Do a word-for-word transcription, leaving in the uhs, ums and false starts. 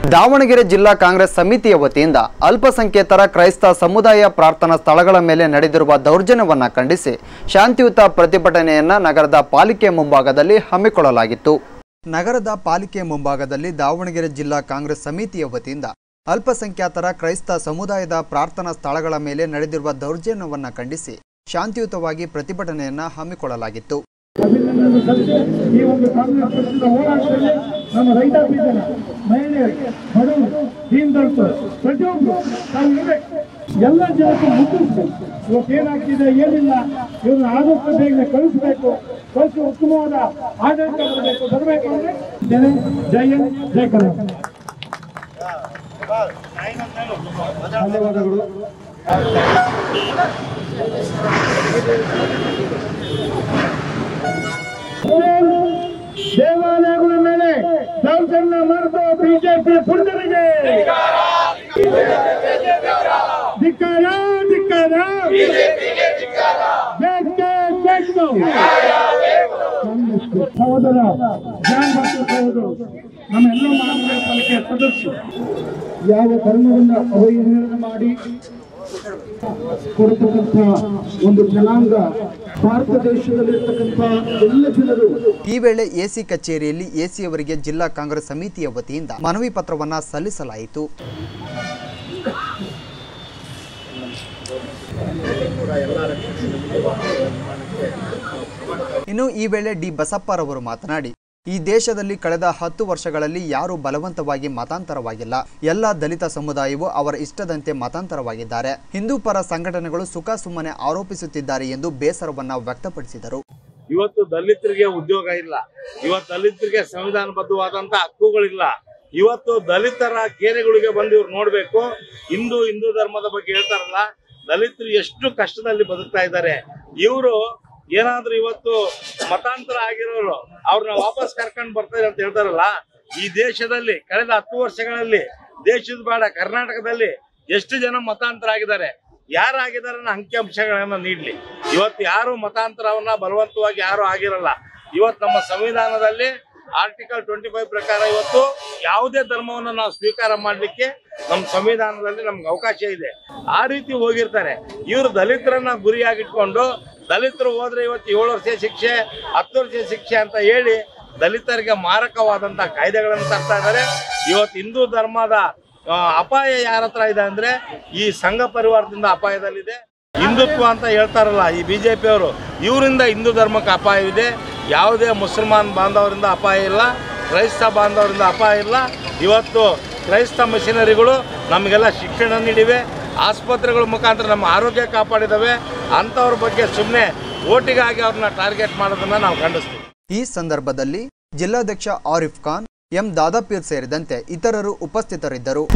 ದಾವಣಗೆರೆ ಜಿಲ್ಲಾ ಕಾಂಗ್ರೆಸ್ ಸಮಿತಿಯ ವತಿಯಿಂದ ಅಲ್ಪಸಂಖ್ಯಾತರ ಕ್ರೈಸ್ತ ಸಮುದಾಯ ಪ್ರಾರ್ಥನಾ ಸ್ಥಳಗಳ ಮೇಲೆ ನಡೆದಿರುವ ದೌರ್ಜನ್ಯವನ್ನು ಖಂಡಿಸಿ ಶಾಂತಿಯುತ ಪ್ರತಿಭಟನೆಯನ್ನು ನಗರದ ಪಾಲಿಕೆ ಮುಂಭಾಗದಲ್ಲಿ ಹಮ್ಮಿಕೊಳ್ಳಲಾಗಿತ್ತು. ನಗರದ ಪಾಲಿಕೆ ಮುಂಭಾಗದಲ್ಲಿ ದಾವಣಗೆರೆ ಜಿಲ್ಲಾ ಕಾಂಗ್ರೆಸ್ ಸಮಿತಿಯ ವತಿಯಿಂದ ಅಲ್ಪಸಂಖ್ಯಾತರ ಕ್ರೈಸ್ತ ಸಮುದಾಯದ ಪ್ರಾರ್ಥನಾ ಸ್ಥಳಗಳ ಮೇಲೆ ನಡೆದಿರುವ ದೌರ್ಜನ್ಯವನ್ನು ಖಂಡಿಸಿ ಶಾಂತಿಯುತವಾಗಿ ಪ್ರತಿಭಟನೆಯನ್ನು ಹಮ್ಮಿಕೊಳ್ಳಲಾಗಿತ್ತು. ಅಭಿನಂದನೆ ಸಲ್ಲಿಸಿ ಈ ಒಂದು ಕಾಂಗ್ರೆಸ್ ಪಕ್ಷದ ಹೋರಾಟದಲ್ಲಿ ನಮ್ಮ ರೈತಾಪಿ ಜನ, ಮಹಿಳೆಯರು, ಬಡವರು, ದೀನದಲಿತರು ಪ್ರತಿಯೊಬ್ಬರು ನಾವು ಇರಬೇಕು. ಎಲ್ಲ ಜನಕ್ಕೂ ಮುಟ್ಟಿಸ್ಬೇಕು. ಇವತ್ತೇನಾಗ್ತಿದೆ ಏನಿಲ್ಲ, ಇವ್ರನ್ನ ಆದಷ್ಟು ಬೇಗನೆ ಕಳಿಸ್ಬೇಕು. ಕಳಿಸಿ ಉತ್ತಮವಾದ ಆಡಳಿತ ಬರಬೇಕು. ಬರಬೇಕು ಅಂದ್ರೆ ಜನ ಜಯ ಜಯ ಕರ್ನಾಟಕ. ಧನ್ಯವಾದಗಳು. ದೇವಾಲಯಗಳ ಮೇಲೆ ದೌರ್ಜನ್ಯ ಮಾಡಿದ ಬಿಜೆಪಿ ಪುಂಡರಿಗೆ ಧಿಕ್ಕಾರ ಧಿಕ್ಕಾರ. ಸಹೋದರ ಜಾನ್ ಸಹೋದರ ನಮ್ಮೆಲ್ಲ ಮಹಾನಗರ ಪಾಲಿಕೆ ಸದಸ್ಯರು ಯಾವ ಧರ್ಮವನ್ನು ಅವಹೇಳನ ಮಾಡಿ ಕೊಡತಕ್ಕಂಥ ಒಂದು ಜನಾಂಗ ಭಾರತ ದೇಶದಲ್ಲಿರ್ತಕ್ಕಂಥ ಎಲ್ಲ ಜನರು. ಈ ವೇಳೆ ಎಸಿ ಕಚೇರಿಯಲ್ಲಿ ಎಸಿ ಅವರಿಗೆ ಜಿಲ್ಲಾ ಕಾಂಗ್ರೆಸ್ ಸಮಿತಿಯ ವತಿಯಿಂದ ಮನವಿ ಪತ್ರವನ್ನ ಸಲ್ಲಿಸಲಾಯಿತು. ಇನ್ನು ಈ ವೇಳೆ ಡಿ ಬಸಪ್ಪರವರು ಮಾತನಾಡಿ, ಈ ದೇಶದಲ್ಲಿ ಕಳೆದ ಹತ್ತು ವರ್ಷಗಳಲ್ಲಿ ಯಾರೂ ಬಲವಂತವಾಗಿ ಮತಾಂತರವಾಗಿಲ್ಲ. ಎಲ್ಲ ದಲಿತ ಸಮುದಾಯವು ಅವರ ಇಷ್ಟದಂತೆ ಮತಾಂತರವಾಗಿದ್ದಾರೆ. ಹಿಂದೂ ಪರ ಸಂಘಟನೆಗಳು ಸುಖ ಸುಮ್ಮನೆ ಆರೋಪಿಸುತ್ತಿದ್ದಾರೆ ಎಂದು ಬೇಸರವನ್ನ ವ್ಯಕ್ತಪಡಿಸಿದರು. ಇವತ್ತು ದಲಿತರಿಗೆ ಉದ್ಯೋಗ ಇಲ್ಲ, ಇವತ್ತು ದಲಿತರಿಗೆ ಸಂವಿಧಾನಬದ್ಧವಾದಂತ ಹಕ್ಕುಗಳಿಲ್ಲ. ಇವತ್ತು ದಲಿತರ ಕೇರೆಗಳಿಗೆ ಬಂದು ಇವ್ರು ನೋಡ್ಬೇಕು. ಹಿಂದೂ ಹಿಂದೂ ಧರ್ಮದ ಬಗ್ಗೆ ಹೇಳ್ತಾರಲ್ಲ, ದಲಿತರು ಎಷ್ಟು ಕಷ್ಟದಲ್ಲಿ ಬದುಕ್ತಾ ಇದ್ದಾರೆ. ಇವರು ಏನಾದ್ರೂ ಇವತ್ತು ಮತಾಂತರ ಆಗಿರೋರು ಅವ್ರನ್ನ ವಾಪಸ್ ಕರ್ಕೊಂಡು ಬರ್ತಾರೆ ಅಂತ ಹೇಳ್ತಾರಲ್ಲ. ಈ ದೇಶದಲ್ಲಿ ಕಳೆದ ಹತ್ತು ವರ್ಷಗಳಲ್ಲಿ ದೇಶದ ಬೇಡ ಕರ್ನಾಟಕದಲ್ಲಿ ಎಷ್ಟು ಜನ ಮತಾಂತರ ಆಗಿದ್ದಾರೆ, ಯಾರಾಗಿದ್ದಾರೆ ಅನ್ನೋ ಅಂಕಿಅಂಶಗಳನ್ನ ನೀಡ್ಲಿ. ಇವತ್ತು ಯಾರು ಮತಾಂತರವನ್ನ ಬಲವಂತವಾಗಿ ಯಾರು ಆಗಿರಲ್ಲ. ಇವತ್ತು ನಮ್ಮ ಸಂವಿಧಾನದಲ್ಲಿ ಆರ್ಟಿಕಲ್ ಟ್ವೆಂಟಿ ಫೈವ್ ಪ್ರಕಾರ ಇವತ್ತು ಯಾವುದೇ ಧರ್ಮವನ್ನು ನಾವು ಸ್ವೀಕಾರ ಮಾಡ್ಲಿಕ್ಕೆ ನಮ್ಮ ಸಂವಿಧಾನದಲ್ಲಿ ನಮ್ಗೆ ಅವಕಾಶ ಇದೆ. ಆ ರೀತಿ ಹೋಗಿರ್ತಾರೆ ಇವರು. ದಲಿತರನ್ನ ಗುರಿಯಾಗಿಟ್ಕೊಂಡು ದಲಿತರು ಹೋದ್ರೆ ಇವತ್ತು ಏಳು ವರ್ಷ ಶಿಕ್ಷೆ, ಹತ್ತು ವರ್ಷ ಶಿಕ್ಷೆ ಅಂತ ಹೇಳಿ ದಲಿತರಿಗೆ ಮಾರಕವಾದಂತ ಕಾಯ್ದೆಗಳನ್ನು ತರ್ತಾ ಇದ್ದಾರೆ. ಇವತ್ತು ಹಿಂದೂ ಧರ್ಮದ ಅಪಾಯ ಯಾರ ಹತ್ರ ಇದೆ ಅಂದ್ರೆ ಈ ಸಂಘ ಪರಿವಾರದಿಂದ ಅಪಾಯದಲ್ಲಿದೆ. ಹಿಂದುತ್ವ ಅಂತ ಹೇಳ್ತಾರಲ್ಲ ಈ ಬಿಜೆಪಿ ಅವರು, ಇವರಿಂದ ಹಿಂದೂ ಧರ್ಮಕ್ಕೆ ಅಪಾಯವಿದೆ. ಯಾವುದೇ ಮುಸಲ್ಮಾನ್ ಬಾಂಧವರಿಂದ ಅಪಾಯ ಇಲ್ಲ, ಕ್ರೈಸ್ತ ಬಾಂಧವರಿಂದ ಅಪಾಯ ಇಲ್ಲ. ಇವತ್ತು ಕ್ರೈಸ್ತ ಮಿಷನರಿಗಳು ನಮಗೆಲ್ಲ ಶಿಕ್ಷಣ ನೀಡಿವೆ, ಆಸ್ಪತ್ರೆಗಳ ಮುಖಾಂತರ ನಮ್ಮ ಆರೋಗ್ಯ ಕಾಪಾಡಿದವೆ. ಅಂಥವ್ರ ಬಗ್ಗೆ ಸುಮ್ಮನೆ ಓಟಿಗಾಗಿ ಅವ್ರನ್ನ ಟಾರ್ಗೆಟ್ ಮಾಡೋದನ್ನ ನಾವು ಖಂಡಿಸ್ತೀವಿ. ಈ ಸಂದರ್ಭದಲ್ಲಿ ಜಿಲ್ಲಾಧ್ಯಕ್ಷ ಆರಿಫ್ ಖಾನ್, ಎಂ ದಾದಾಪೀರ್ ಸೇರಿದಂತೆ ಇತರರು ಉಪಸ್ಥಿತರಿದ್ದರು.